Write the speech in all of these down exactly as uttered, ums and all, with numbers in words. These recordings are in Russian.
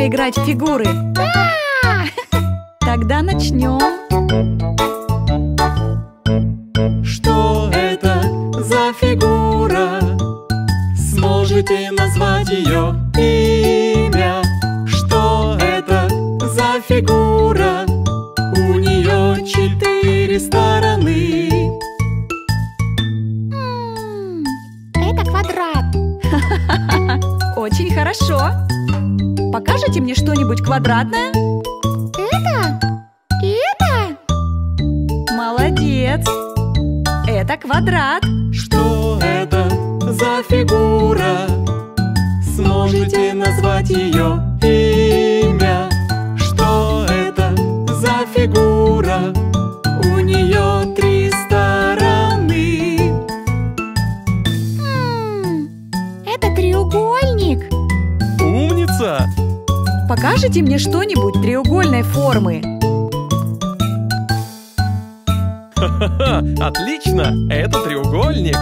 поиграть в фигуры? Да! Тогда начнем. Что это за фигура? Сможете назвать ее имя? Что это за фигура? У нее четыре стороны. М, Это квадрат. Очень хорошо. Покажите мне что-нибудь квадратное? Это? Это? Молодец. Это квадрат. Что это за фигура? Сможете назвать ее имя? Что это за фигура? У нее три стороны. М, Это треугольник. Умница! Покажите мне что-нибудь треугольной формы. Ха-ха-ха! Отлично! Это треугольник!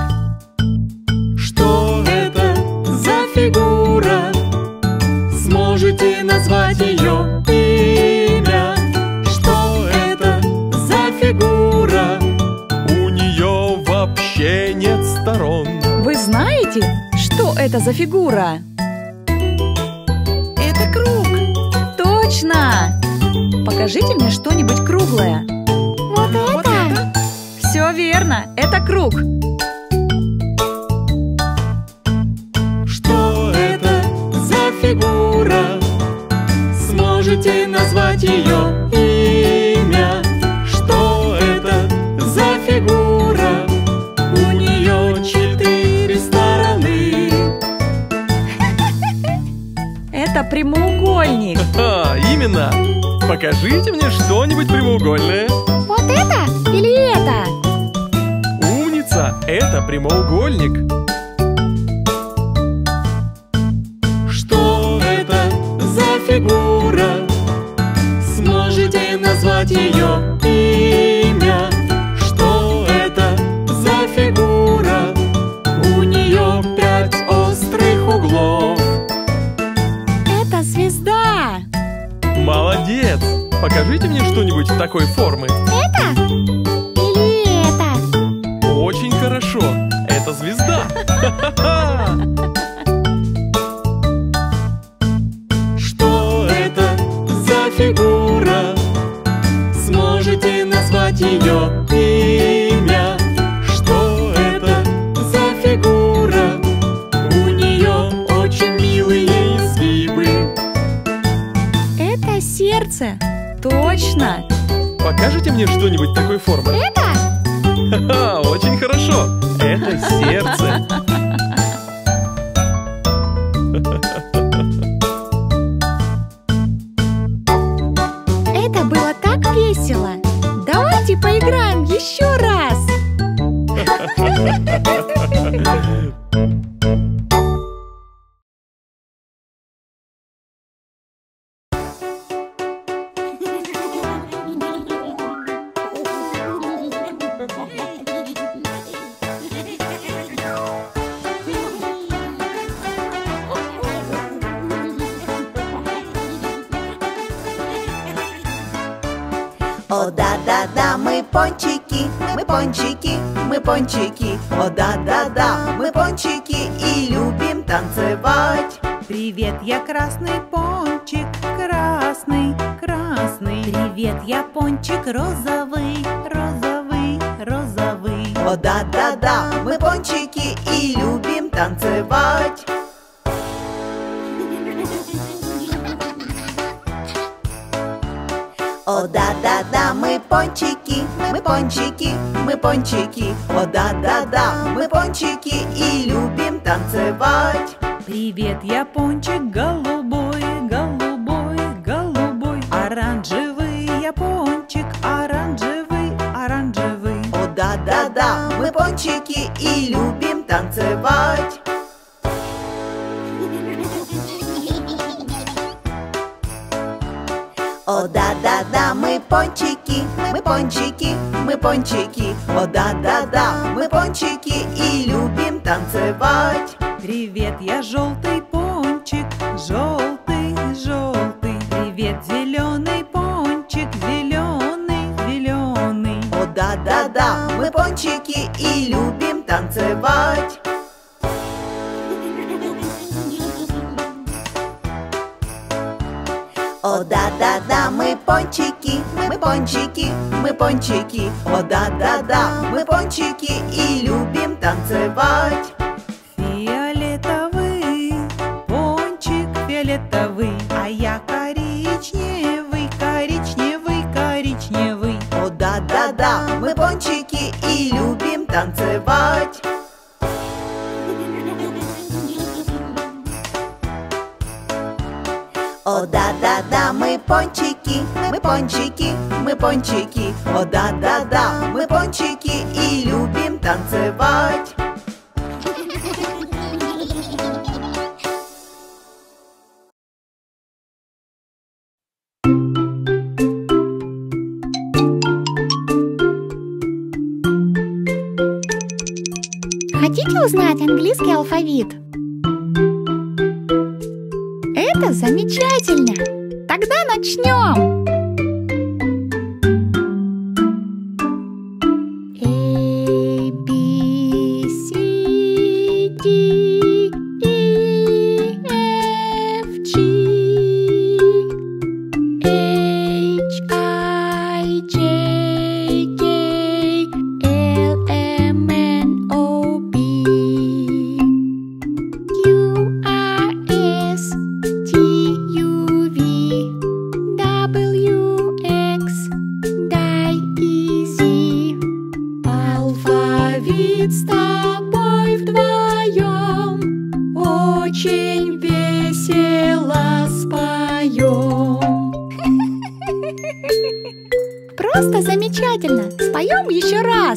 Что это за фигура? Сможете назвать ее имя? Что это за фигура? У нее вообще нет сторон. Вы знаете, что это за фигура? Это круг. Точно! Покажите мне что-нибудь круглое. Вот это? Все верно, это круг. Что это за фигура? Сможете назвать ее имя? Что это за фигура? У нее четыре стороны. Это прямоугольник. А, именно! Покажите мне что-нибудь прямоугольное. Вот это или это? Умница! Это прямоугольник. Что это за фигура? Сможете назвать ее имя? Что это за фигура? У нее пять острых углов. Это звезда. Молодец! Покажите мне что-нибудь такой формы. Это? Или это? Очень хорошо! Это звезда! Ха-ха-ха! Что это за фигура? Сможете назвать ее имя? Что это за фигура? У нее очень милые изгибы. Это сердце. Точно! Покажите мне что-нибудь такой формы. Это? Ха-ха, очень хорошо! Это сердце! Это было так весело. Давайте поиграем еще раз. О, да-да-да, мы пончики, мы пончики, мы пончики. О, да-да-да, мы пончики и любим танцевать. Привет, я красный пончик, красный, красный. Привет, я пончик розовый, розовый, розовый. О, да-да-да, мы пончики и любим танцевать. О, да-да-да, мы пончики, мы пончики, мы пончики. О, да-да-да, мы пончики и любим танцевать. Привет, я пончик голубой, голубой, голубой. Оранжевый, я пончик, оранжевый, оранжевый. О, да-да-да, мы пончики и любим танцевать. О, да-да-да, мы пончики, мы пончики, мы пончики. О, да-да-да, мы пончики и любим танцевать. Привет, я желтый пончик, желтый, желтый. пончики и любим танцевать. О, да-да-да, мы пончики, мы пончики, мы пончики. О, да-да-да, мы пончики и любим танцевать. Фиолетовый, пончик фиолетовый, а я коричневый, коричневый, коричневый. О, да-да-да, мы пончики и любим танцевать. О, да-да-да, мы пончики, мы пончики, мы пончики. О, да-да-да, мы пончики и любим танцевать. Хотите узнать английский алфавит? Это замечательно! Тогда начнем! A, B, C, D, E, F, G, H, I, J, K, L, M, N, O, P, Q, R, S, T, U, V, W, X, Y и Z. Алфавит с тобой вдвоем очень весело споем. Просто замечательно! Споем еще раз!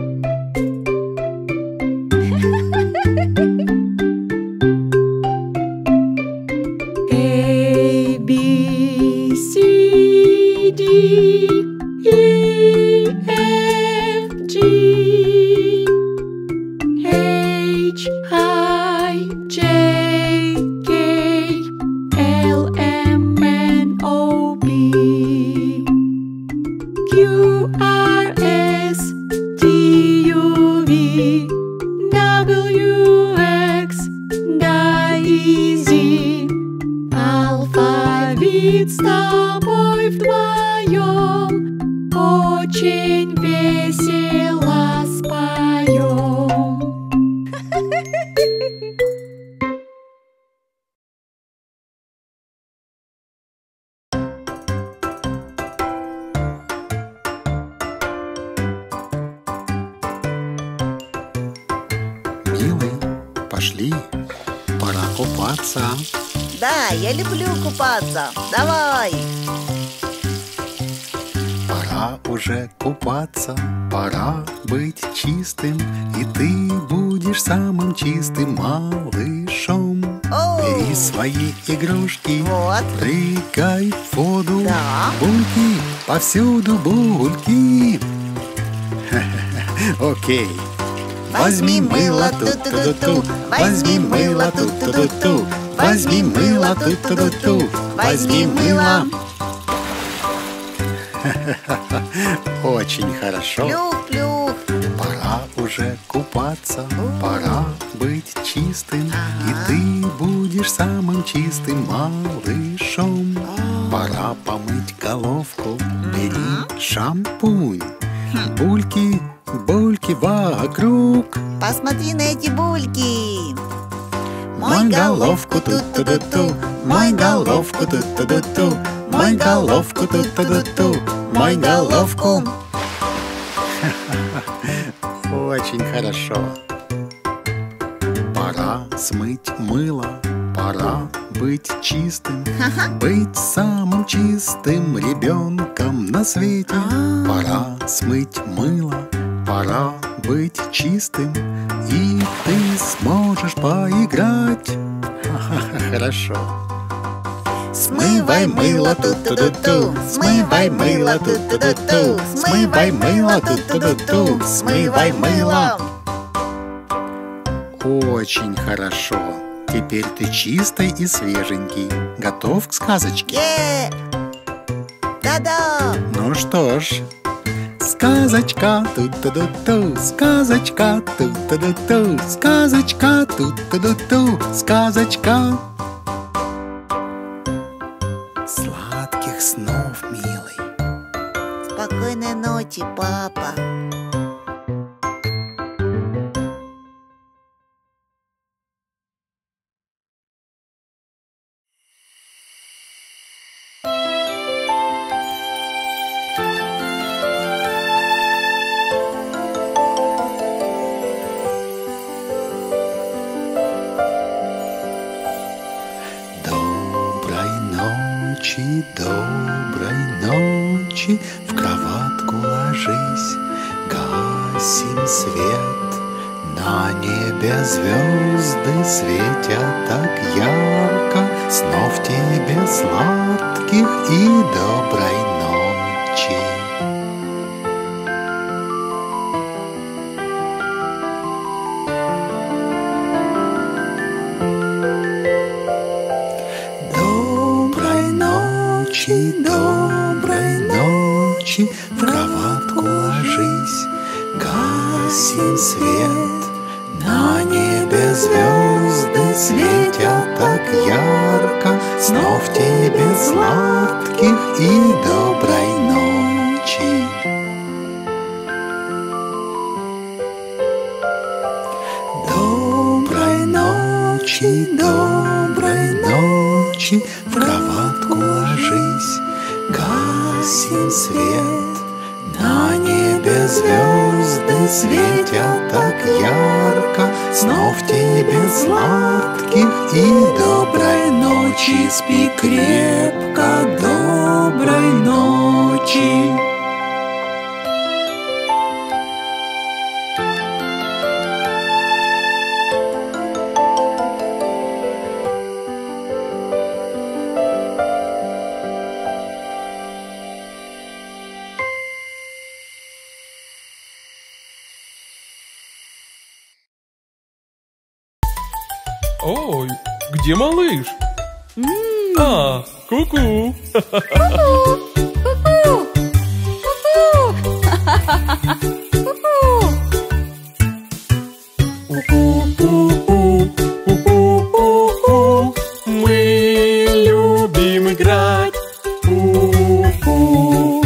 A, B, C, D, E, F, G, H, I, J, K, L, M, N, O, P, Q, R, S, T, U, V, W, X, Y и Z. Алфавит с тобой вдвоем очень весело споем. Милые, пошли, пора купаться. Да, я люблю купаться. Давай. Пора уже купаться, пора быть чистым, и ты будешь самым чистым малышом. О! Бери свои игрушки, Вот. прыгай в воду. Да. Бульки, повсюду бульки. Окей. Возьми мыло ту-ту-ту-ту, возьми мыло ту-ту-ту-ту, возьми мыло ту-ту-ту-ту, возьми мыло. Очень хорошо. Плюх-плюх. Пора уже купаться, пора быть чистым, и ты будешь самым чистым малышом. Пора помыть головку, бери шампунь. Бульки, бульки вокруг. Посмотри на эти бульки. Мой головку тут-ту-ту-ту, мой головку тут-ту-ту-ту, мой головку тут-ту-ту-ту, мой головку. Очень хорошо. Пора смыть мыло, пора быть чистым, быть самым чистым ребенком на свете. Пора смыть мыло, пора быть чистым, и ты сможешь поиграть. Хорошо. Смывай мыло ту-ту-ту-ту, смывай мыло ту-ту-ту-ту, смывай мыло ту-ту-ту-ту, смывай мыло. Очень хорошо. Теперь ты чистый и свеженький. Готов к сказочке? Е! Да-да! Ну что ж, сказочка, ту-ту-ду-ту, сказочка, ту-ту-ду-ту, сказочка, ту-ту-ду-ту, сказочка. Сладких снов, милый. Спокойной ночи, папа. Ночи, доброй ночи, в кроватку ложись, гасим свет. На небе звезды светят так ярко, снов тебе сладких и доброй ночи. Доброй ночи, в кроватку ложись, гасим свет. На небе звезды светят так ярко, снов тебе сладких и доброй ночи. Доброй ночи, доброй ночи, в кроватку ложись, гасим свет. На небе звезды светят так ярко, снов тебе сладких и доброй ночи. Спи крепко, доброй ночи. Ой, где малыш? А, ку-ку. Мы любим играть. Ку-ку.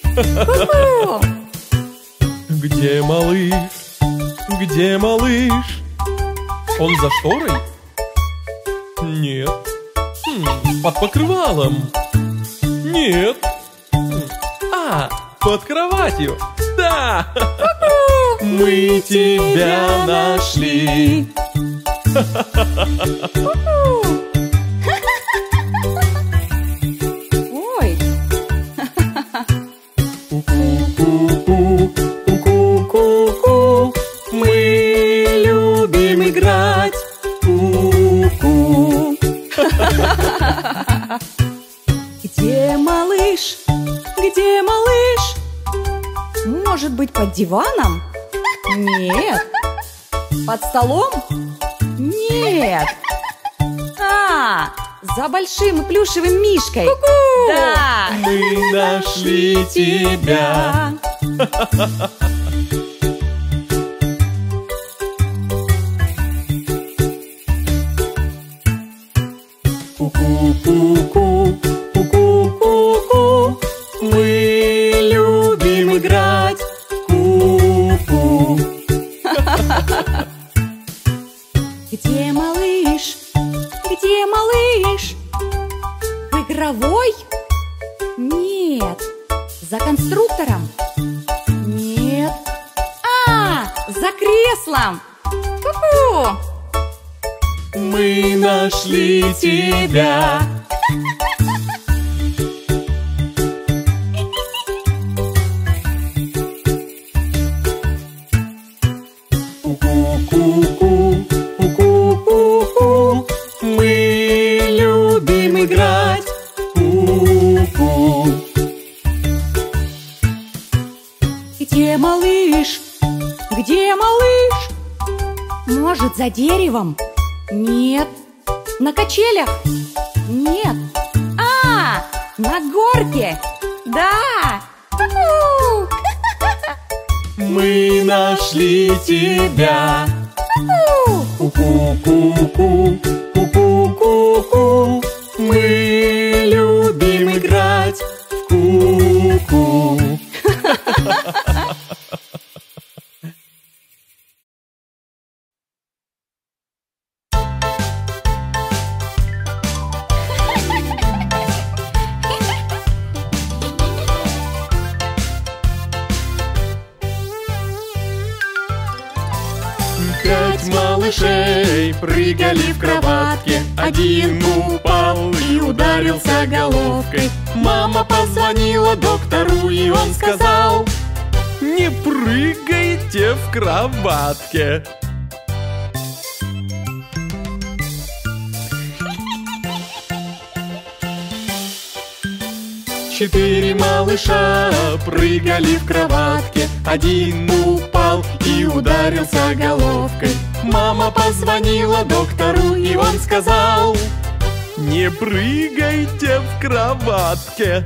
Где малыш? Где малыш? Он за шторой? Нет. Хм, под покрывалом? Нет. Хм. А, под кроватью? Да! Мы тебя нашли. Ой. Ку-ку-ку-ку, ку-ку-ку-ку. Мы любим играть. Ку-ку. Где малыш? Где малыш? Может быть, под диваном? Нет. Под столом? Нет. А, за большим плюшевым мишкой. Ку-ку! Да. Мы нашли тебя. Ку-ку-ку-ку, ку-ку-ку-ку. Мы любим играть. Ку-ку. Где малыш? Где малыш? В игровой? Нет. За конструктором? Нет. А, за креслом. Ку-ку! Мы нашли тебя. Ку-ку-ку-ку, ку-ку-ку-ку. Мы любим играть. Ку-ку. Где малыш? Где малыш? Может, за деревом? Нет. На качелях? Нет. А, на горке? Да. Ку-ку! Мы нашли тебя. Ку-ку-ку-ку, ку-ку-ку-ку. Мы любим играть в ку-ку. Пять малышей прыгали в кроватке. Один упал и ударился головкой. Мама позвонила доктору, и он сказал: не прыгайте в кроватке. Четыре малыша прыгали в кроватке. Один упал и ударился головкой. Мама позвонила доктору, и он сказал: не прыгайте в кроватке.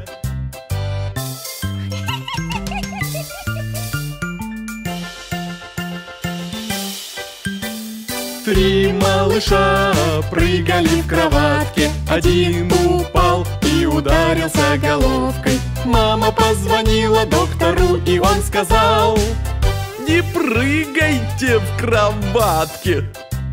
Три малыша прыгали в кроватке. Один упал и ударился головкой. Мама позвонила доктору, и он сказал: не прыгайте в кроватке.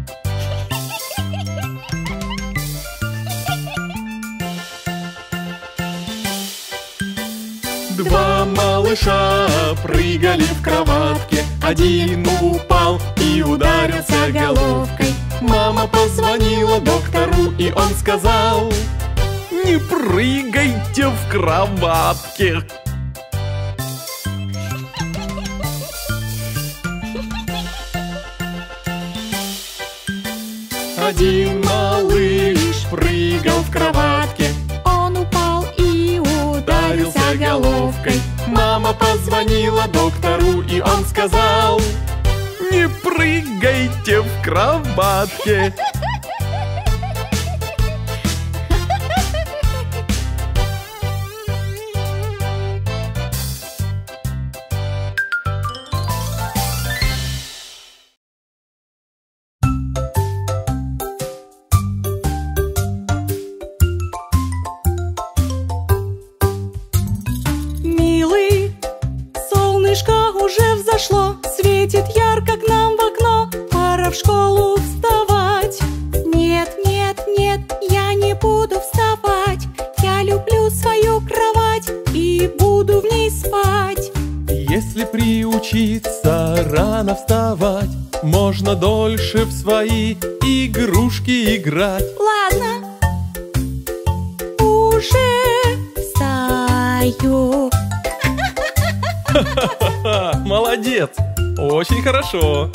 Два малыша прыгали в кроватке. Один упал и ударился головкой. Мама позвонила доктору, и он сказал: не прыгайте в кроватке. Один малыш прыгал в кроватке. Он упал и ударился головкой. Мама позвонила доктору, и он сказал: не прыгайте в кроватке. Светит ярко к нам в окно, пора в школу вставать. Нет, нет, нет, я не буду вставать. Я люблю свою кровать и буду в ней спать. Если приучиться рано вставать, можно дольше в свои игрушки играть. Ладно, уже встаю. Ха-ха-ха, молодец! Очень хорошо!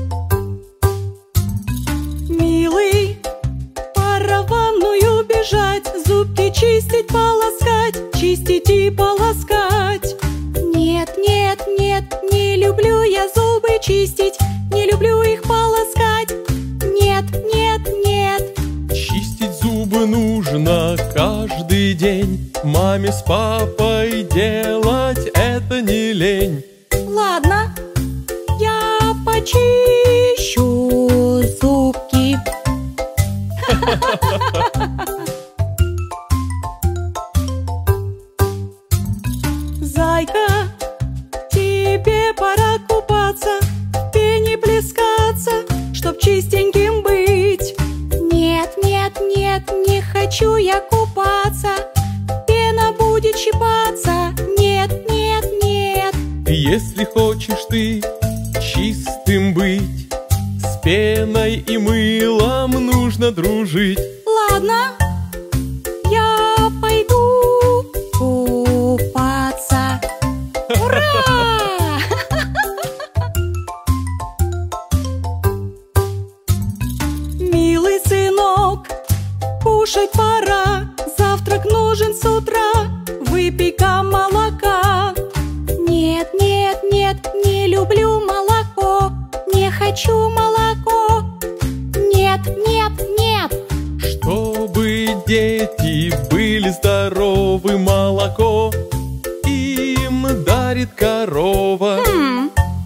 Милый, пора в ванную бежать, зубки чистить, полоскать, чистить и полоскать. Нет, нет, нет, не люблю я зубы чистить, не люблю их полоскать. Нет, нет, нет. Чистить зубы нужно каждый день. Маме с папой делать это не лень. Ладно, я почищу зубки. Зайка, тебе пора купаться, в пене плескаться, чтоб чистеньким быть. Нет, нет, нет, не хочу я купаться, пена будет щипаться. Нет, нет, нет. Если хочешь ты чистым быть, с пеной и мылом нужно дружить. Ладно, я пойду купаться. Ура! Милый сынок, кушать пора, завтрак нужен с утра, выпей-ка молока. Нет, нет, нет, не люблю молоко, не хочу молоко. Нет, нет, нет. Чтобы дети были здоровы, молоко им дарит корова. Хм,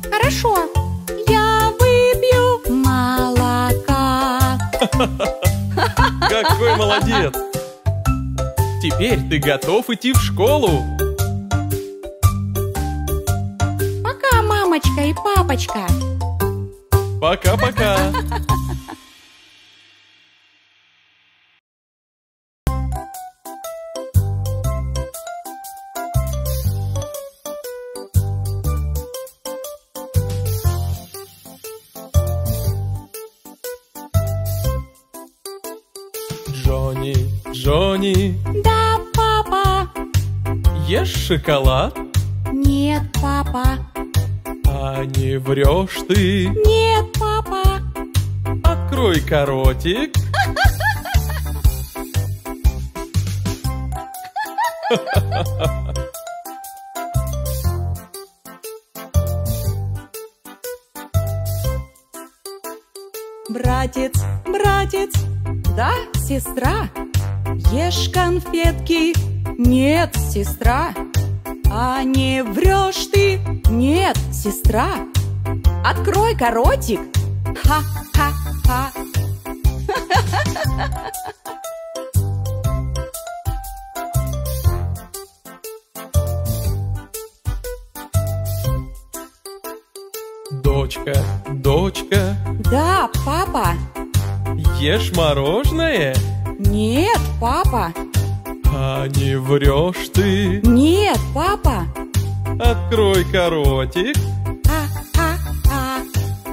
Какой молодец! Теперь ты готов идти в школу. Пока, мамочка и папочка. Пока-пока. Джонни, Джонни, Да, папа. ешь шоколад? Нет, папа. А не врешь ты? Нет, папа. Открой-ка ротик. Братец, братец, да, сестра, ешь конфетки. Нет, сестра. А не врешь ты? Нет, сестра. Открой-ка ротик. Ха-ха-ха. Дочка, дочка, Да, папа. ешь мороженое? Нет, папа. А не врешь ты? Нет, папа. Открой-ка ротик. Ха-ха-ха.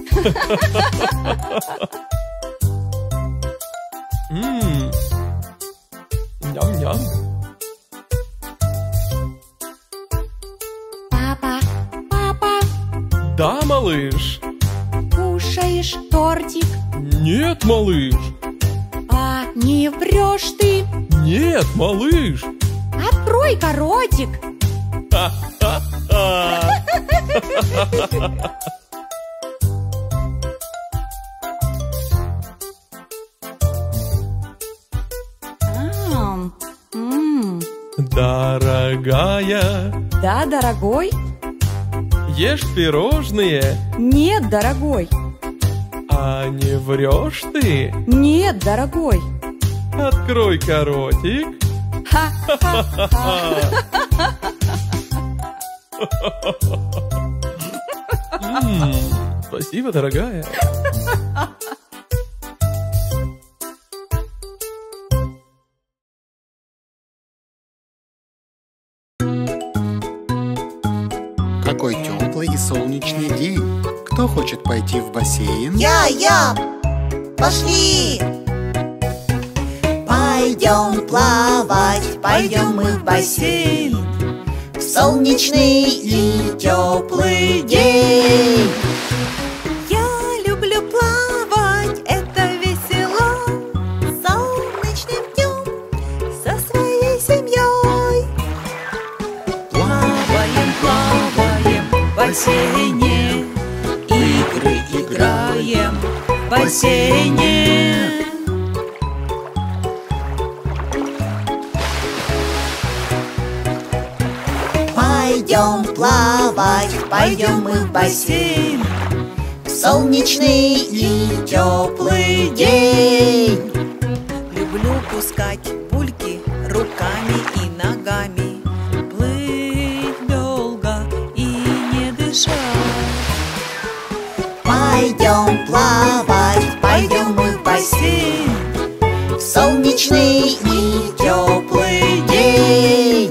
Ммм. Ням-ням. Папа, папа, Да, малыш. кушаешь тортик? Нет, малыш. А не врешь ты? Нет, малыш. Открой-ка ротик. Ха-ха-ха. Ам, м, Дорогая, Да, дорогой? ешь пирожные, Нет, дорогой. а не врешь ты? Нет, дорогой. Открой-ка ротик. Ха-ха-ха. М, Спасибо, дорогая. Какой теплый и солнечный день. Кто хочет пойти в бассейн? Я, я, пошли! Пойдем плавать, пойдем мы в бассейн в солнечный и теплый день. Я люблю плавать, это весело. Солнечным днем со своей семьей. Плаваем, плаваем в бассейне, игры играем в бассейне. Пойдем плавать, пойдем мы в бассейн в солнечный и теплый день. Люблю пускать пульки руками и ногами, плыть долго и не дышать. Пойдем плавать, пойдем мы в бассейн в солнечный и теплый день.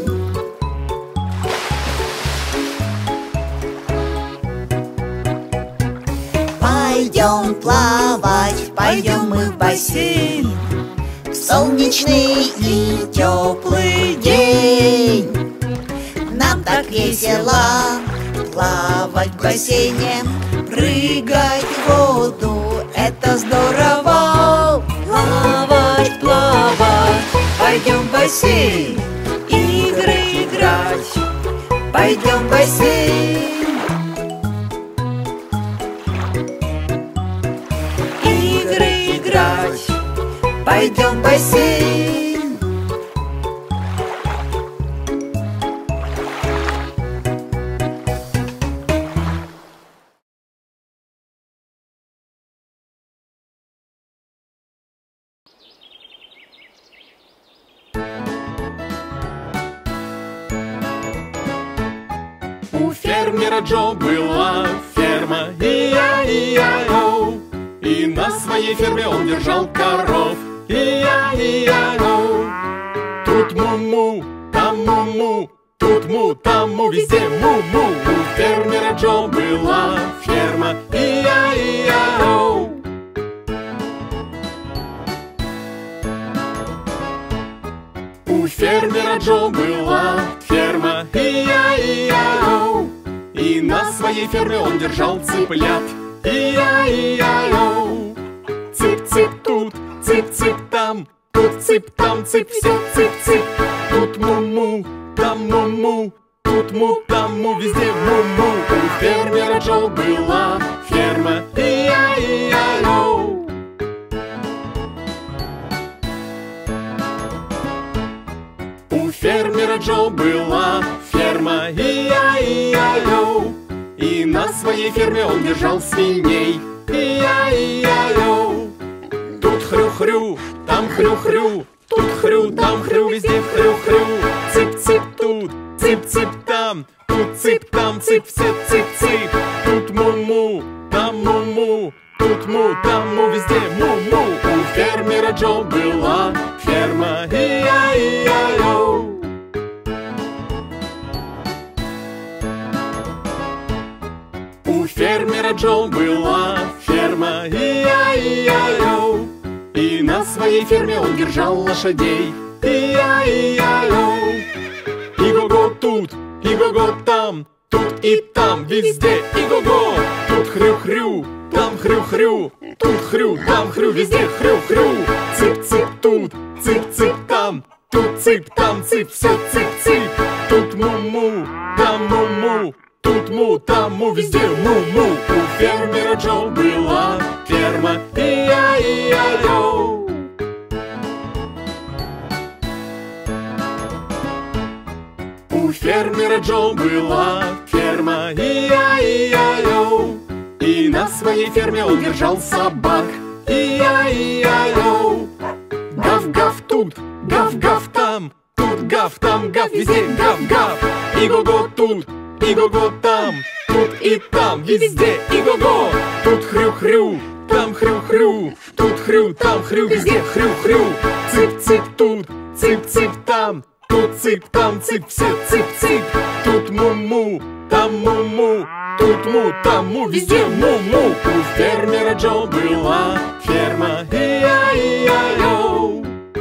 Пойдем плавать, пойдем мы в бассейн в солнечный и теплый день. Нам так весело плавать в бассейне, прыгать в воду, это здорово. Плавать, плавать, пойдем в бассейн, игры играть, пойдем в бассейн. Игры играть, пойдем в бассейн. У фермера Джо была ферма, и-я-и-я-оу. И на своей ферме он держал коров, и-я-и-я-оу. Тут му-му, там му-му, тут му, там му, везде му-му. У фермера Джо была ферма, и-я-и-я-оу. У фермера Джо была ферма, и-я-и-я-оу. И на своей ферме он держал цыплят, и-я-и-я-оу. Цып-цып тут, цып-цып там, тут цып, там цып, все цып-цып. Тут му-му, там му-му, тут му, там му, везде му-му. У фермера Джо была ферма, и-я-и-я-оу. У фермера Джо была ферма, и-я-и-я-оу. И на своей ферме он держал свиней, и-я-и-я-оу. Тут хрю-хрю, там хрю-хрю, тут хрю, там хрю, везде хрю-хрю. Цып-цып тут, цып-цып там, тут цып, там цып, все цып-цып. Тут му-му, там му-му, тут му, там му, везде му-му. У фермера Джо была ферма, и-я-и-я-оу. У фермера Джо была ферма, и-я-и-я-оу. И на своей ферме он держал лошадей, и-я-и-я-оу. И-го-го тут, и-го-го там, тут и там, везде и-го-го. Тут хрю-хрю, там хрю-хрю, тут хрю, там хрю, везде хрю-хрю. Цып-цып тут, цып-цып там, тут цып, там цып, все цып-цып. Тут му-му, там му-му, тут му, там му, везде му-му. У фермера Джо была ферма, и-я-и-я-оу. У фермера Джо была ферма, и-я-и-я-оу. И на своей ферме он держал собак, и-я-и-я-оу. Гав-гав тут, гав-гав там, тут гав, там гав, везде гав-гав. И-го-го тут, и-го-го там, тут и там, везде и-го-го. Тут хрю-хрю, там хрю-хрю, тут хрю, там хрю, везде хрю-хрю. Цып-цып тут, цып-цып там, тут цып, там цып, все цып-цып. Тут му-му, там му-му, тут му, там му, везде му-му. У фермера Джо была ферма, и-я-и-я-оу.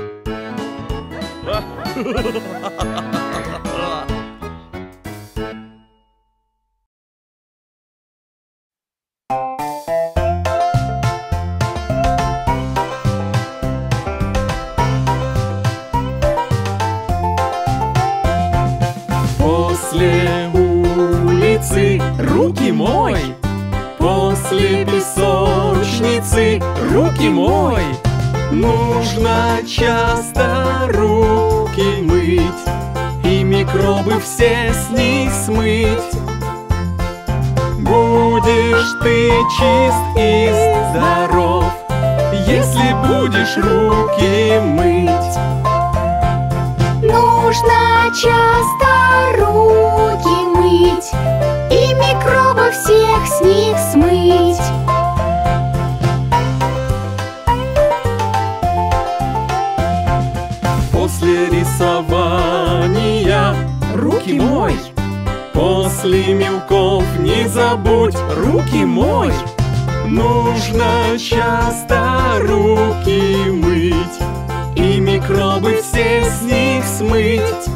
После улицы руки мой, после песочницы руки мой. Нужно часто руки мыть и микробы все с них смыть. Будешь ты чист и здоров, если будешь руки мыть. Нужно часто руки мыть и микробы всех с них смыть. После рисования руки мой, после мелков не забудь руки мой. Нужно часто руки мыть и микробы все с них смыть.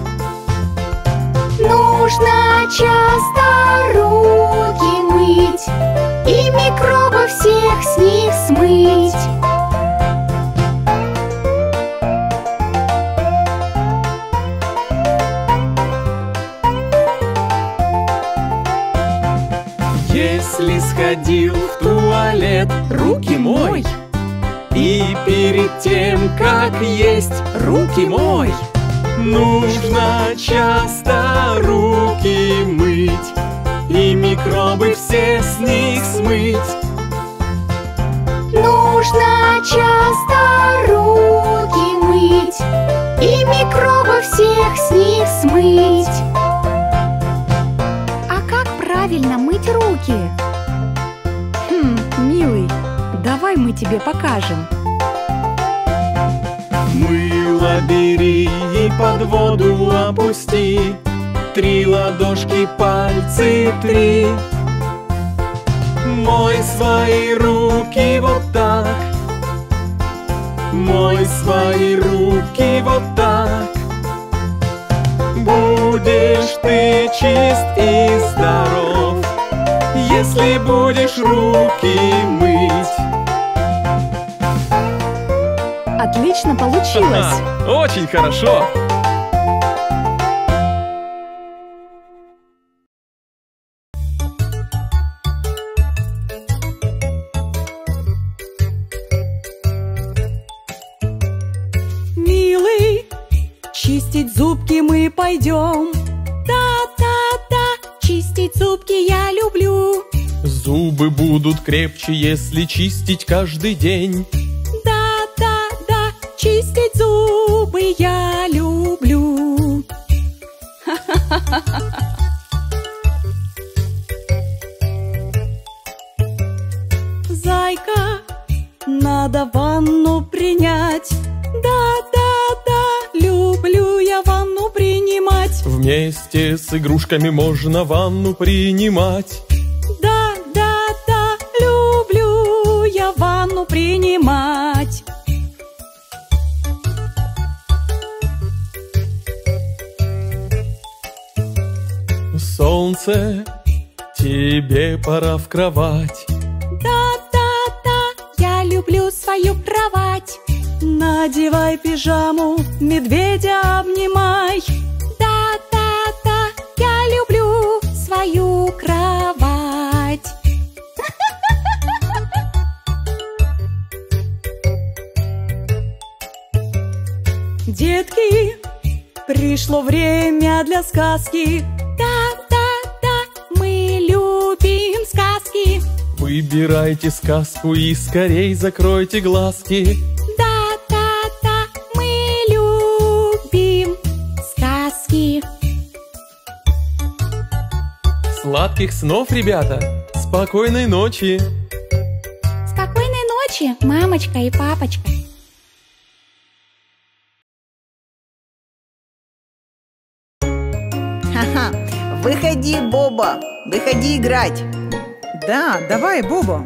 Нужно часто руки мыть и микробы всех с них смыть. Если сходил в туалет, руки мой, и перед тем, как есть, руки мой. Нужно часто руки мыть и микробы все с них смыть. Нужно часто руки мыть и микробы всех с них смыть. А правильно мыть руки. Хм, милый, давай мы тебе покажем. Мыло бери и под воду опусти, три ладошки, пальцы три. Мой свои руки вот так, мой свои руки вот так. Будешь ты чист и здоров, если будешь руки мыть. Отлично получилось. Ха-ха, очень хорошо. Милый, чистить зубки мы пойдем. Да-да-да, чистить зубки я люблю. Зубы будут крепче, если чистить каждый день. Да-да-да, чистить зубы я люблю. Зайка, надо ванну принять. Да-да-да, люблю я ванну принимать. Вместе с игрушками можно ванну принимать. Да-да-да, люблю я ванну принимать. Солнце, тебе пора в кровать. Да-да-да, я люблю свою кровать. Надевай пижаму, медведя обнимай. Да-да-да, я люблю свою кровать. Детки, пришло время для сказки. Да-да-да, мы любим сказки. Выбирайте сказку и скорей закройте глазки. Да-да-да, мы любим сказки. Сладких снов, ребята! Спокойной ночи! Спокойной ночи, мамочка и папочка. Ха-ха, выходи, Боба, выходи играть. Да, давай, Боба.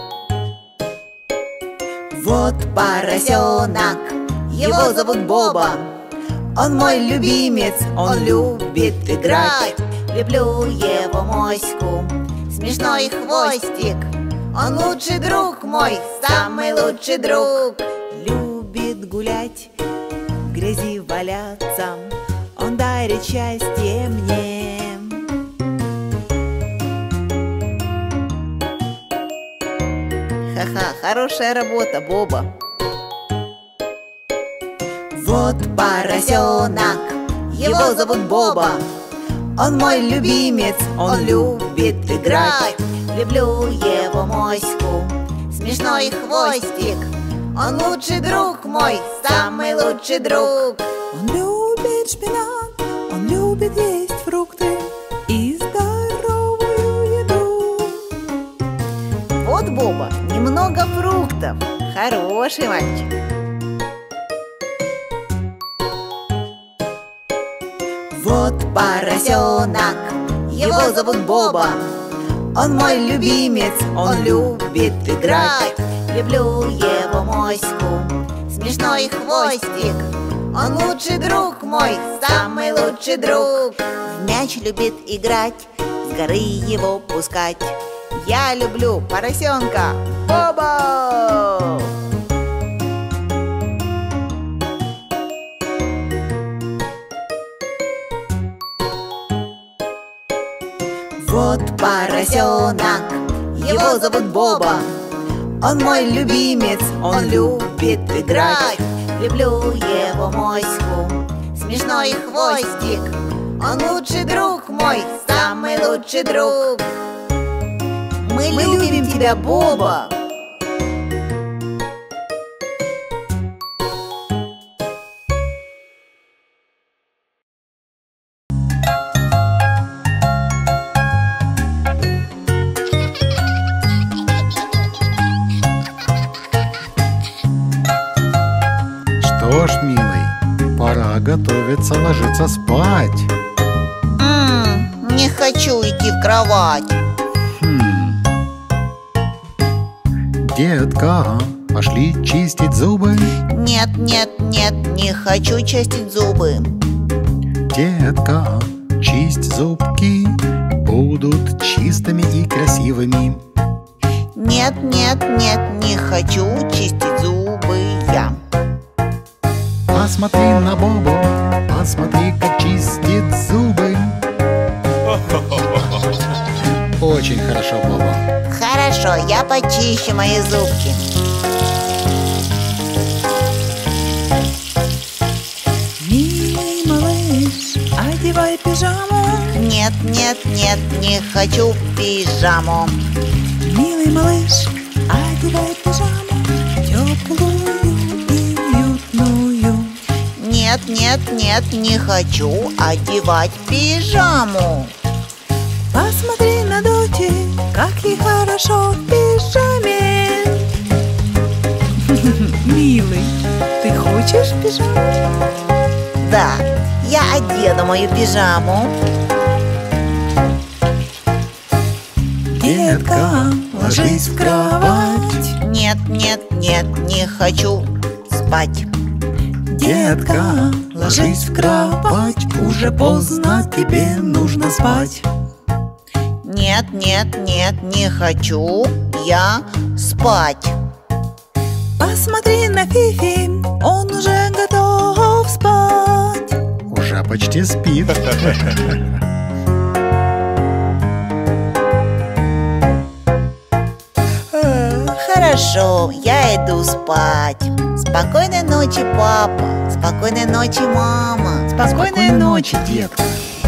Вот поросенок, его зовут Боба. Он мой любимец, он любит играть. Люблю его моську, смешной хвостик. Он лучший друг мой, самый лучший друг. Любит гулять, в грязи валяться. Он дарит счастье мне. Ха-ха, хорошая работа, Боба. Вот поросенок, его зовут Боба. Он мой любимец, он любит играть. Люблю его моську, смешной хвостик. Он лучший друг мой, самый лучший друг. Он любит шпинат, он любит есть фрукты и здоровую еду. Вот, Боба, немного фруктов. Хороший мальчик. Вот поросенок, его зовут Боба. Он мой любимец, он любит играть. Люблю его моську, смешной хвостик. Он лучший друг мой, самый лучший друг. В мяч любит играть, с горы его пускать. Я люблю поросенка Боба. Вот поросенок, его зовут Боба. Он мой любимец, он любит играть. Люблю его моську, смешной хвостик. Он лучший друг мой, самый лучший друг. Мы, Мы любим тебя, Боба. нравится ложиться спать. М-м, не хочу идти в кровать. Хм. Детка, пошли чистить зубы. Нет, нет, нет, не хочу чистить зубы. Детка, чисть зубки, будут чистыми и красивыми. Нет, нет, нет, не хочу чистить зубы я. Посмотри на Бобо, посмотри, как чистит зубы. Очень хорошо, Бобо. Хорошо, я почищу мои зубки. Милый малыш, одевай пижаму. Нет, нет, нет, не хочу пижаму. Милый малыш, одевай пижаму, теплую и уютную. Нет, нет, нет, не хочу одевать пижаму. Посмотри на Доти, как ей хорошо в пижаме. Милый, ты хочешь пижаму? Да, я одену мою пижаму. Детка, ложись в кровать. Нет, нет, нет, не хочу спать. Детка, ложись в кровать, уже поздно, тебе нужно спать. Нет, нет, нет, не хочу я спать. Посмотри на Фифи, он уже готов спать. Уже почти спит. Хорошо, я иду спать. Спокойной ночи, папа. Спокойной ночи, мама. Спокойной ночи, детка.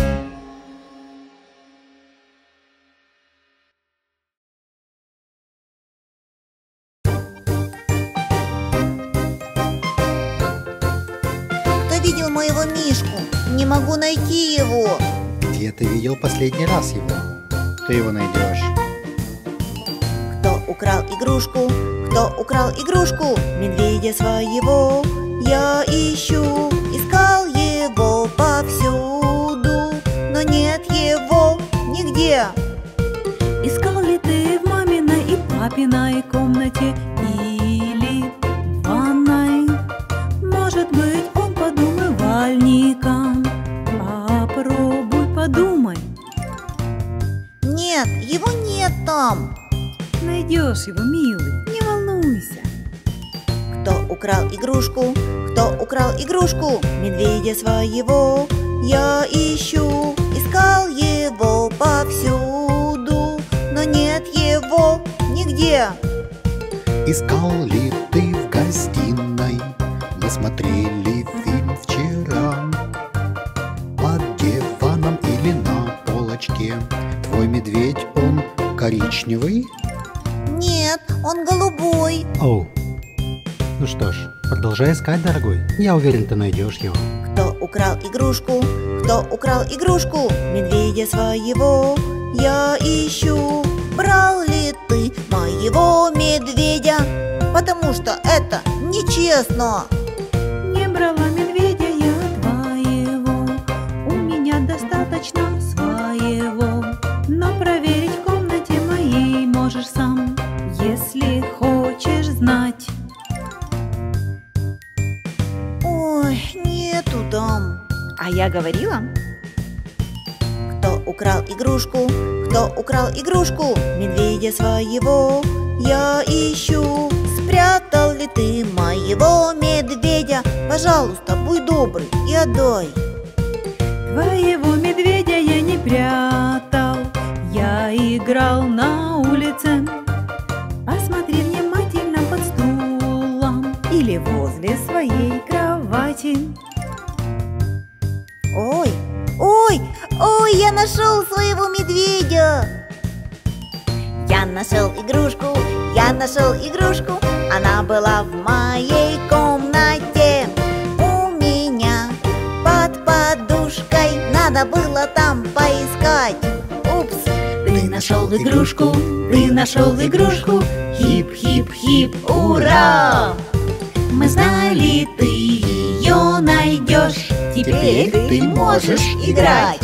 Кто видел моего Мишку? Не могу найти его. Где ты видел последний раз его? Ты его найдешь. Кто украл игрушку? Кто украл игрушку? Медведя своего я ищу. Искал его повсюду, но нет его нигде. Искал ли ты в маминой и папиной комнате или в ванной? Может быть, он под умывальником. Попробуй подумай. Нет, его нет там. Найдешь его, милый, не волнуйся. Кто украл игрушку? Кто украл игрушку? Медведя своего я ищу. Искал его повсюду, но нет его нигде. Искал ли ты в гостиной? Мы смотрели фильм вчера. Под диваном или на полочке. Твой медведь, он коричневый? Нет, он голубой. Оу. Ну что ж, продолжай искать, дорогой. Я уверен, ты найдешь его. Кто украл игрушку? Кто украл игрушку? Медведя своего я ищу. Брал ли ты моего медведя? Потому что это нечестно. Не брала медведя я твоего, у меня достаточно своего. Но проверить в комнате моей можешь сам, если хочешь знать. Ой, нету там. А я говорила? Кто украл игрушку? Кто украл игрушку? Медведя своего я ищу. Спрятал ли ты моего медведя? Пожалуйста, будь добрый и отдай. Твоего медведя я не прятал, я играл на улице. Посмотри внимательно под стулом или возле своей кровати. Ой, ой, ой, я нашел своего медведя. Я нашел игрушку, я нашел игрушку. Она была в моей комнате. У меня под подушкой. Надо было там поискать. Упс. Ты нашел игрушку, ты нашел игрушку. Хип-хип-хип, ура! Мы знали, ты ее найдешь. Теперь ты можешь играть.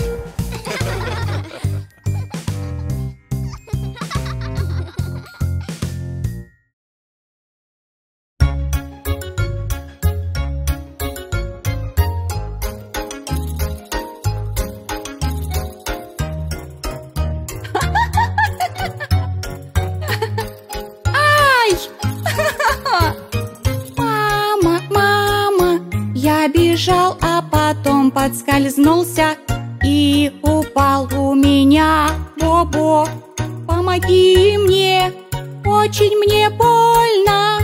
Бежал, а потом подскользнулся и упал у меня. Бобо, помоги мне, очень мне больно.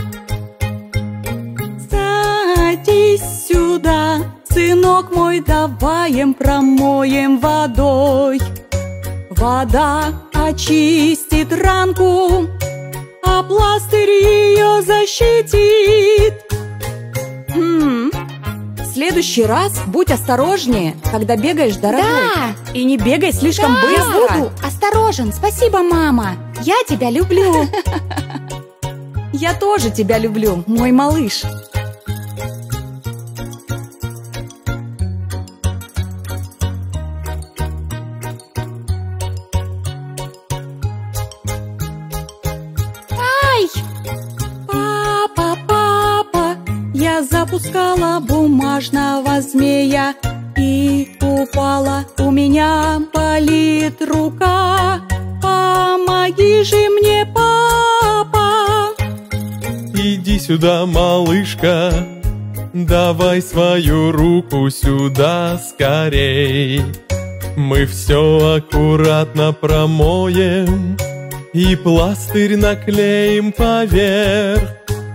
Садись сюда, сынок мой, даваем промоем водой. Вода очистит ранку, а пластырь ее защитит. Хм... В следующий раз будь осторожнее, когда бегаешь, дорогой. Да. И не бегай слишком Да, быстро. я буду осторожен. Спасибо, мама. Я тебя люблю. Я тоже тебя люблю, мой малыш. Ай! Папа, папа, я запускала бумажного змея, и упала, у меня болит рука. Помоги же мне, папа. Иди сюда, малышка, давай свою руку сюда скорей. Мы все аккуратно промоем и пластырь наклеим поверх.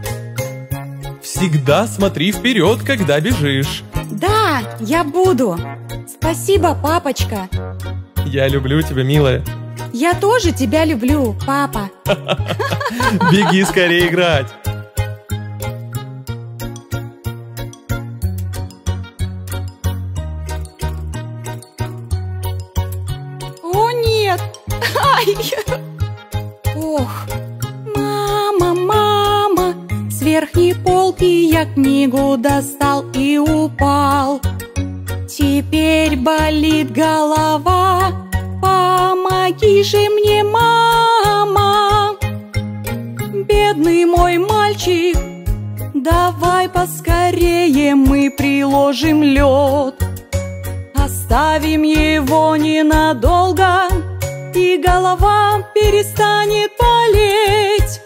Всегда смотри вперед, когда бежишь. Да, я буду. Спасибо, папочка. Я люблю тебя, милая. Я тоже тебя люблю, папа. Беги скорее играть. О, нет! Ай! Ох! Мама, мама! С верхней полки я книгу достал и упал. Теперь болит голова. Помоги же мне, мама! Бедный мой мальчик, давай поскорее мы приложим лед. Оставим его ненадолго, и голова перестанет болеть.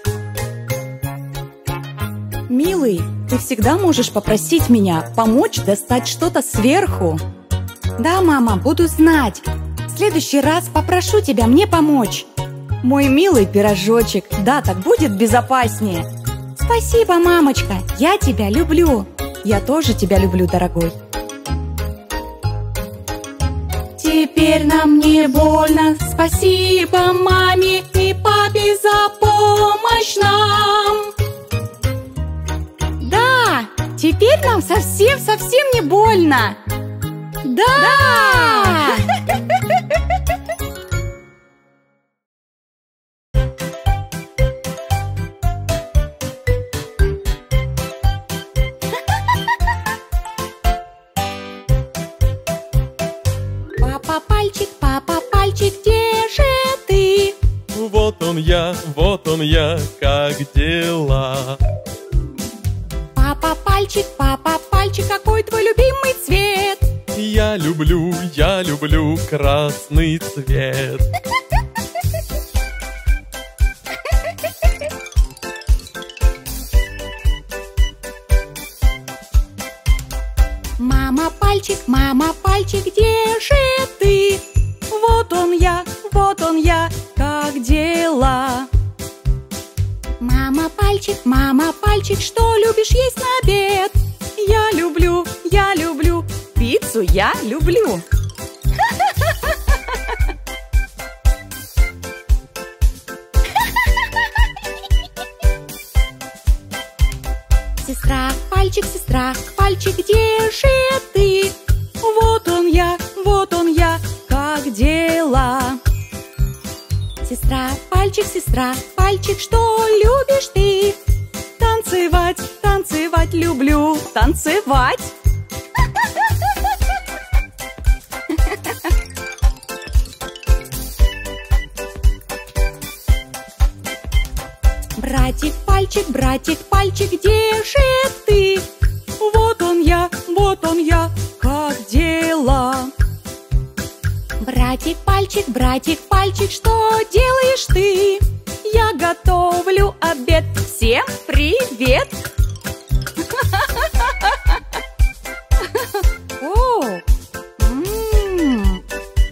Милый, ты всегда можешь попросить меня помочь достать что-то сверху. Да, мама, буду знать. В следующий раз попрошу тебя мне помочь. Мой милый пирожочек, да, так будет безопаснее. Спасибо, мамочка, я тебя люблю. Я тоже тебя люблю, дорогой. Теперь нам не больно. Спасибо маме и папе за помощь нам. Да, теперь нам совсем-совсем не больно. Да! Папа пальчик, папа пальчик, где же ты? Вот он я, вот он я, как дела? Папа пальчик, папа пальчик, какой твой любимый цвет? Я люблю, я люблю красный цвет. Мама пальчик, мама пальчик, где же ты? Вот он я, вот он я, как дела? Мама пальчик, мама пальчик, что любишь есть на обед? Я люблю, я люблю, пиццу я люблю. Сестра, пальчик, сестра, пальчик, где же ты? Вот он я, вот он я, как дела? Сестра, пальчик, сестра, пальчик, что любишь ты? Танцевать, танцевать люблю, танцевать. Братик, пальчик, братик, пальчик, где же ты? Вот он я, вот он я, как дела? Братик, пальчик, братик, пальчик, что делаешь ты? Я готовлю обед. Всем привет! О, м-м.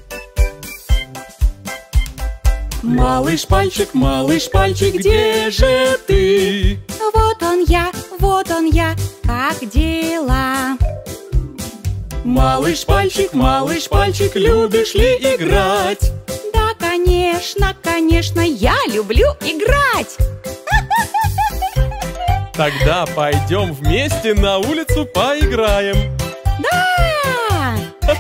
Малыш пальчик, малыш пальчик, где же ты? Вот он я, вот он я, как дела? Малыш пальчик, малыш пальчик, любишь ли играть? Да, конечно, конечно, я люблю играть. Тогда пойдем вместе на улицу поиграем. Да!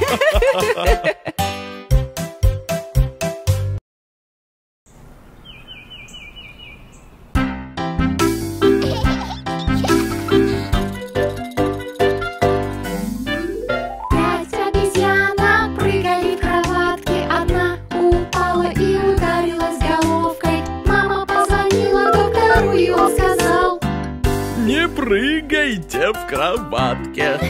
Пять обезьянок прыгали в кроватке. Одна упала и ударилась головкой. Мама позвонила доктору, и он сказал: Не прыгайте в кроватке.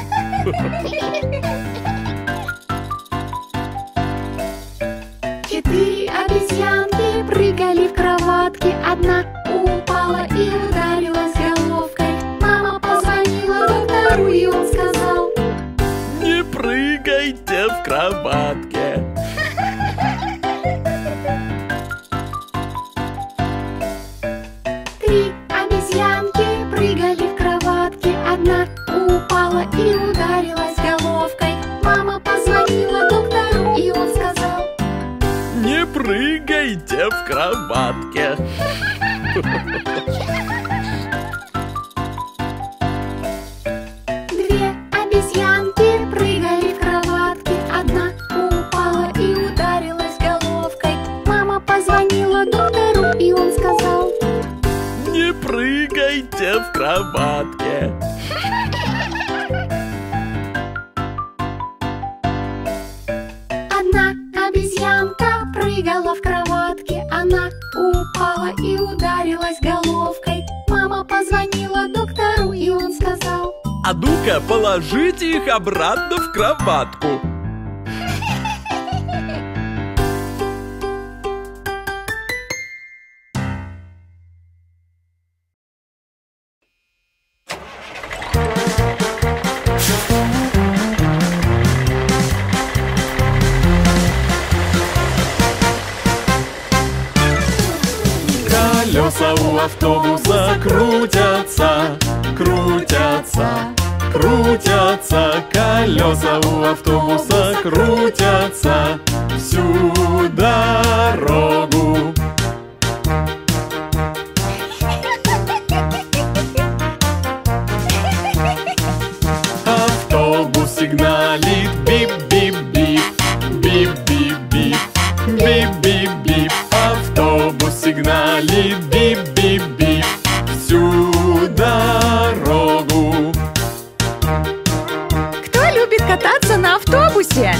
Четыре обезьянки прыгали в кроватке. Одна упала и ударилась головкой. Мама позвонила доктору, и он сказал: Не прыгайте в кроватке. Три обезьянки прыгали в кроватке. Одна упала и ударилась головкой. Мама позвонила доктору, и он сказал: Не прыгайте в кроватке. Две обезьянки прыгали в кроватке. Одна упала и ударилась головкой. Мама позвонила доктору, и он сказал: Не прыгайте в кроватке. Одна обезьянка прыгала в кроватке. Она упала и ударилась головкой. Мама позвонила доктору, и он сказал: А ну-ка, положите их обратно в кроватку. Колеса у автобуса крутятся, крутятся, крутятся. Колеса у автобуса крутятся всю дорогу. Автобус сигналит бип-бип-бип, бип-бип-бип, бип-бип-бип. Автобус сигналит бип-бип-бип всю дорогу. Кто любит кататься на автобусе?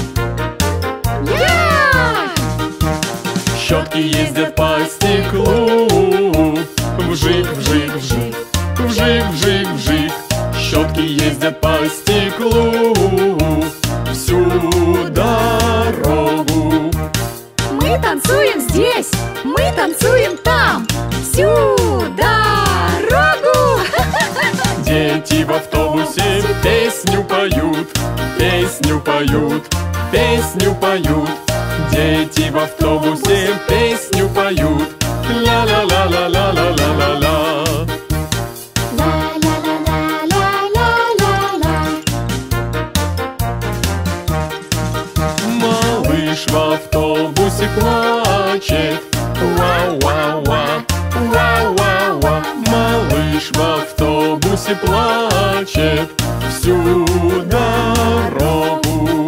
Я! Щетки ездят по стеклу. Вжик, вжик, вжик, вжик, вжик, вжик. Щетки ездят по стеклу всю дорогу. Мы танцуем здесь, мы танцуем там, всю дорогу. Дети в автобусе песню поют, песню поют, песню поют. Дети в автобусе песню поют. Ла-ла-ла-ла-ла-ла-ла-ла-ла. Малыш в автобусе плачет. Ва-ва-ва, ва-ва-ва. Малыш в автобусе плачет всю дорогу.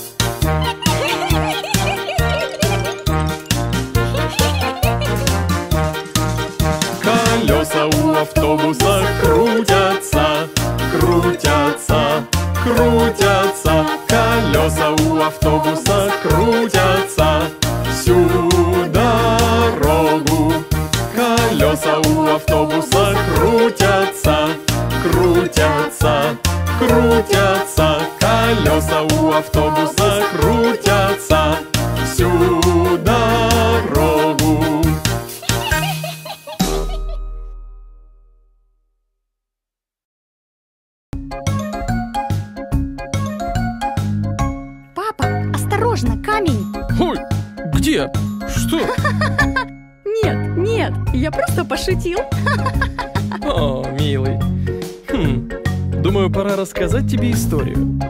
Колеса у автобуса крутятся, крутятся, крутятся. Колеса у автобуса крутятся всю дорогу. Колеса у крутятся, колеса у автобуса крутятся всю дорогу. Папа, осторожно, камень! Ой, где? Что? Нет, нет, я просто пошутил. О, милый. Хм, думаю, пора рассказать тебе историю.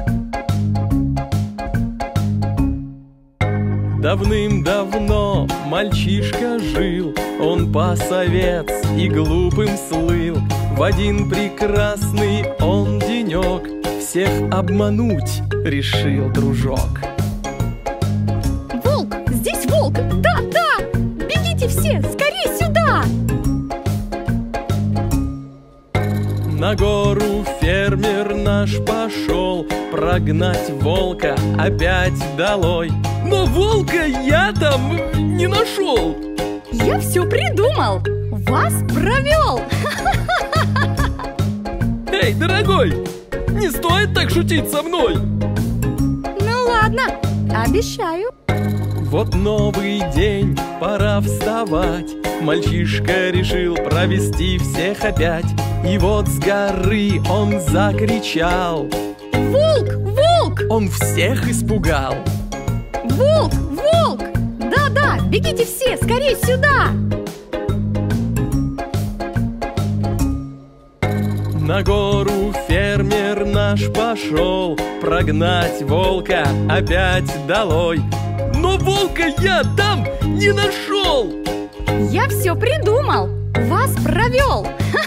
Давным-давно мальчишка жил, он пас овец и глупым слыл. В один прекрасный он денек всех обмануть решил дружок. Волк! Здесь волк! Да, да! Бегите все! Скорее сюда! На гору фермер наш пошел прогнать волка опять долой. Но волка я там не нашел. Я все придумал! Вас провел! Эй, дорогой, не стоит так шутить со мной. Ну ладно, обещаю. Вот новый день, пора вставать. Мальчишка решил провести всех опять. И вот с горы он закричал: Волк! Волк! Он всех испугал. Волк! Волк! Да-да, бегите все, скорее сюда! На гору фермер наш пошел прогнать волка опять долой. Но волка я там не нашел. Я все придумал, вас провел.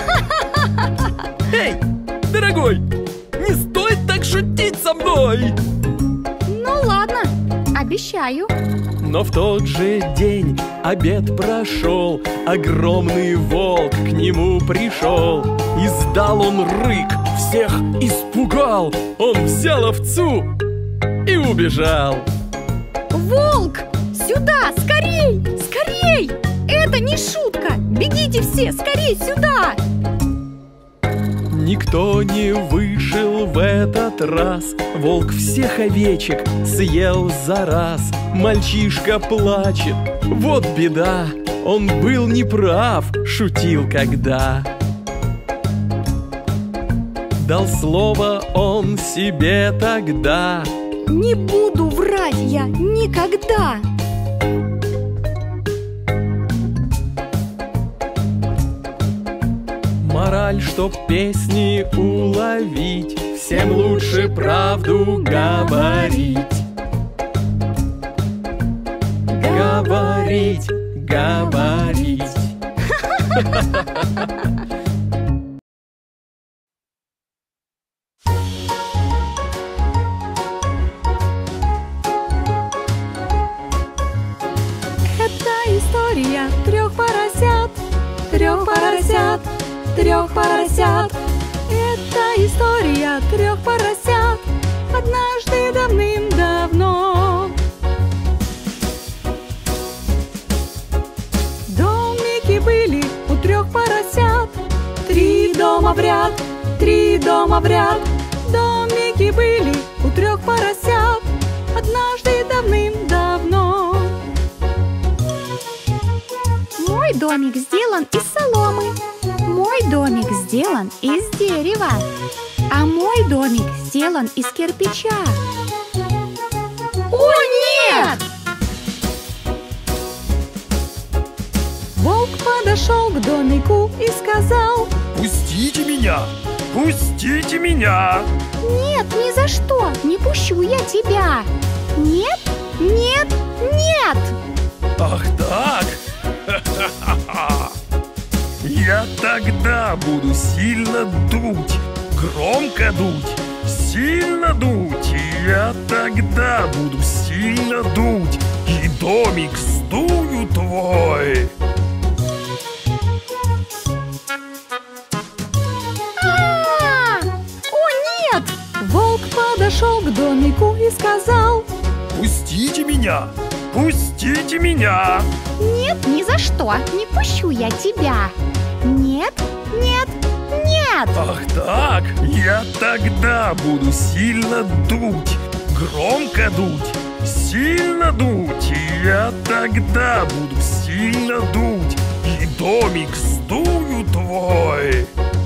Эй, дорогой, не стоит так шутить со мной. Ну ладно, обещаю. Но в тот же день обед прошел, огромный волк к нему пришел. Издал он рык, всех испугал. Он взял овцу и убежал. Волк! Сюда! Скорей! Скорей! Это не шутка! Бегите все! Скорей сюда! Никто не вышел в этот раз. Волк всех овечек съел за раз. Мальчишка плачет, вот беда. Он был неправ, шутил когда. Дал слово он себе тогда: не буду врать я никогда. Мораль, чтоб песни уловить, всем лучше правду говорить. Говорить, говорить. Это история трех поросят, трех поросят, трех поросят. Это история трех поросят, однажды давным-давно. Домики были у трех поросят, три дома в ряд, три дома в ряд. Домики были у трех поросят, однажды давным-давно. Мой домик сделан из соломы, мой домик сделан из дерева, а мой домик сделан из кирпича. О, нет! Волк подошел к домику и сказал: пустите меня! Пустите меня! нет, ни за что, не пущу я тебя. Нет, нет, нет! Ах так! Я тогда буду сильно дуть, громко дуть, сильно дуть. Я тогда буду сильно дуть, и домик сдую твой. А-а-а! О, нет! Волк подошел к домику и сказал: пустите меня! Пустите меня! нет, ни за что, не пущу я тебя. Нет, нет, нет! нет! Ах так, я тогда буду сильно дуть, громко дуть, сильно дуть. Я тогда буду сильно дуть, и домик сдую твой.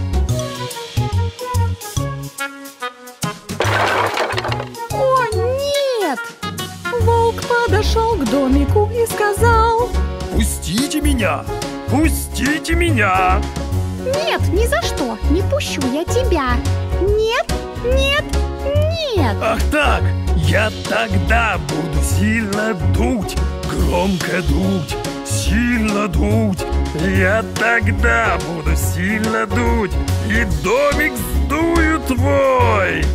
О, нет! Волк подошел к домику и сказал: Пустите меня, пустите меня. Нет, ни за что, не пущу я тебя. Нет, нет, нет. Ах так, я тогда буду сильно дуть, громко дуть, сильно дуть. Я тогда буду сильно дуть, и домик сдую твой.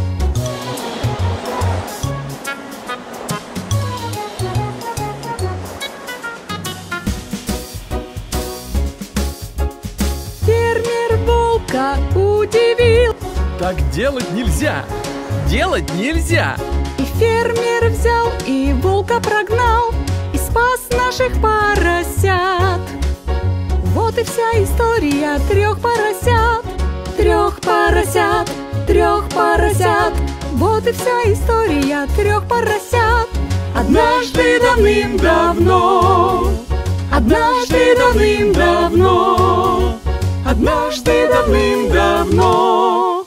Фермер волка удивил. Так делать нельзя! Делать нельзя! И фермер взял и волка прогнал, и спас наших поросят. Вот и вся история трех поросят, трех поросят, трех поросят. Вот и вся история трех поросят. Однажды давным-давно, однажды давным-давно, однажды давным-давно.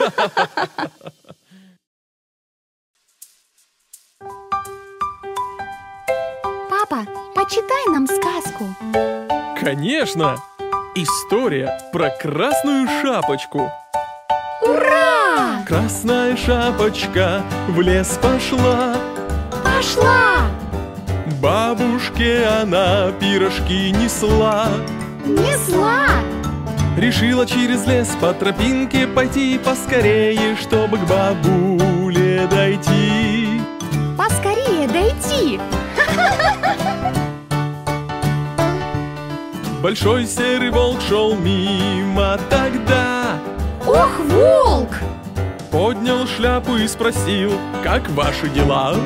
Папа, почитай нам сказку. Конечно! История про красную шапочку. Ура! Красная шапочка в лес пошла. Пошла! Бабушке она пирожки несла. Несла! Решила через лес по тропинке пойти поскорее, чтобы к бабуле дойти. Поскорее дойти! Большой серый волк шел мимо тогда. Ох, волк! Поднял шляпу и спросил: как ваши дела?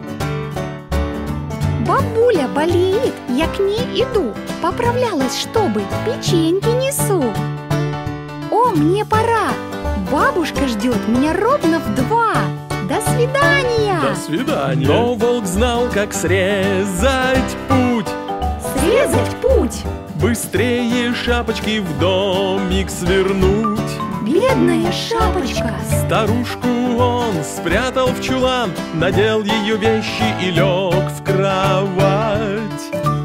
Бабуля болеет, я к ней иду. Поправлялась, чтобы печеньки несу. О, мне пора. Бабушка ждет меня ровно в два. До свидания! До свидания! Но волк знал, как срезать путь. Срезать путь! Быстрее шапочки в домик свернуть. Бедная шапочка! Старушку он спрятал в чулан, надел ее вещи и лег в кровать.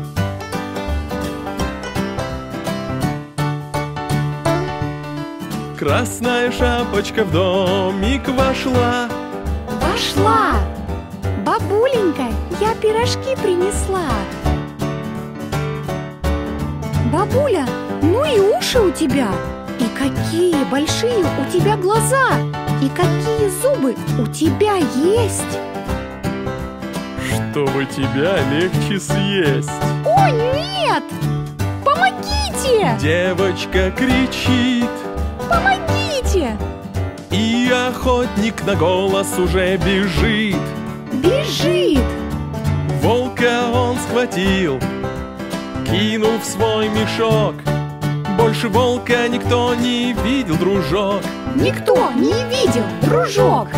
Красная шапочка в домик вошла. Вошла! Бабуленька, я пирожки принесла. Бабуля, ну и уши у тебя. И какие большие у тебя глаза. И какие зубы у тебя есть. Чтобы тебя легче съесть. О, нет! Помогите! Девочка кричит: помогите! И охотник на голос уже бежит. Бежит! Волка он схватил, кинул в свой мешок. Больше волка никто не видел, дружок. Никто не видел, дружок.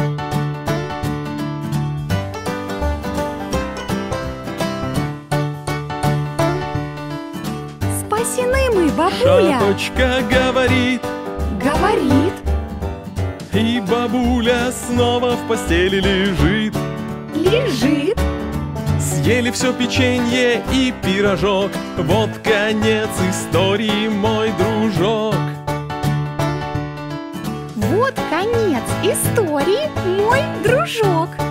Спасены мы, бабуля. Шапочка говорит, говорит. И бабуля снова в постели лежит. Лежит. Съели все печенье и пирожок. Вот конец истории, мой дружок. Вот конец истории, мой дружок.